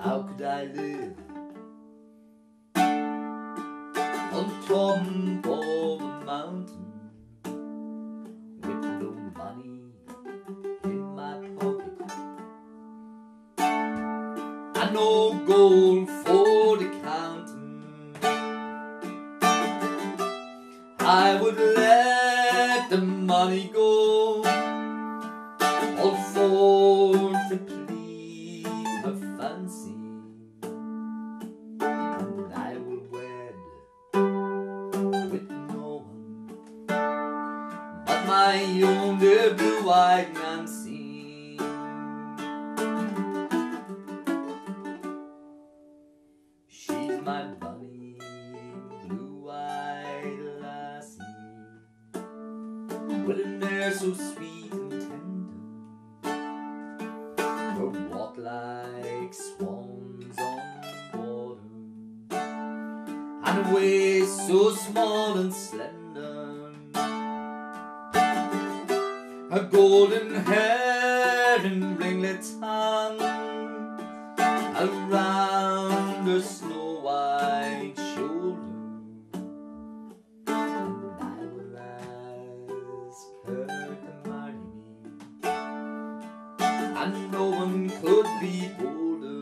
How could I live on top of a mountain with no money in my pocket and no gold for the counting? I would let the money go, all for to please her fancy, and I will wed with no one but my own dear blue-eyed Nancy. She's my bunny, blue-eyed lassie, with an air so sweet and tender, her walk like swans on water, and her waist so small and slender, her golden hair in ringlets hung around her snow-white shoulder, and I will ask her to marry me, and no one could be bolder.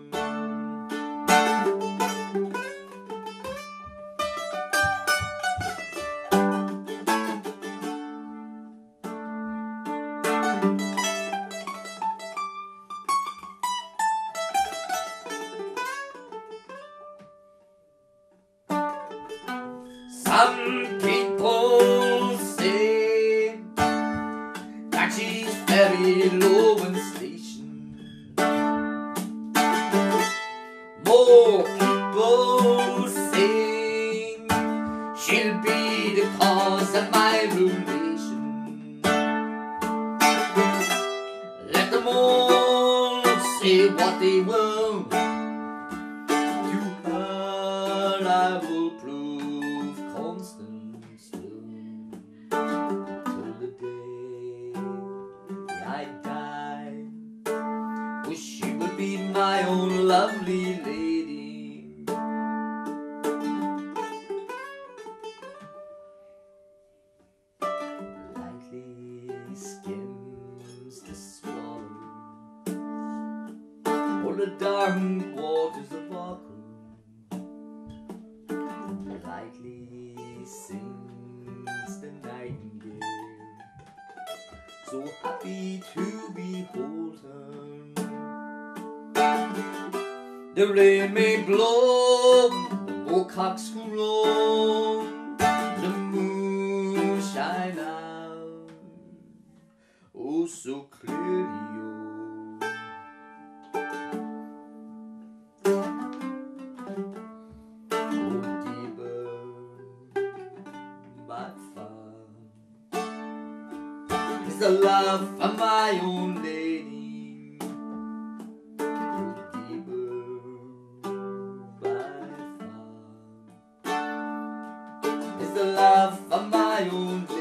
Some people say that she's very low in station. More people say she'll be the cause of my ruination. Let them all say what they will, to her I will prove constant still, till the day I die. Oh, she would be my own lovely lady. Lightly skims the swallow o'er the dark waters of Auckland. Lightly sings the nightingale, so happy to behold her. The rain may blow, the woodcocks crow, the moon shine out, oh so clearly, oh. It's the love of my own lady, oh, deeper by far. It's the love of my own lady.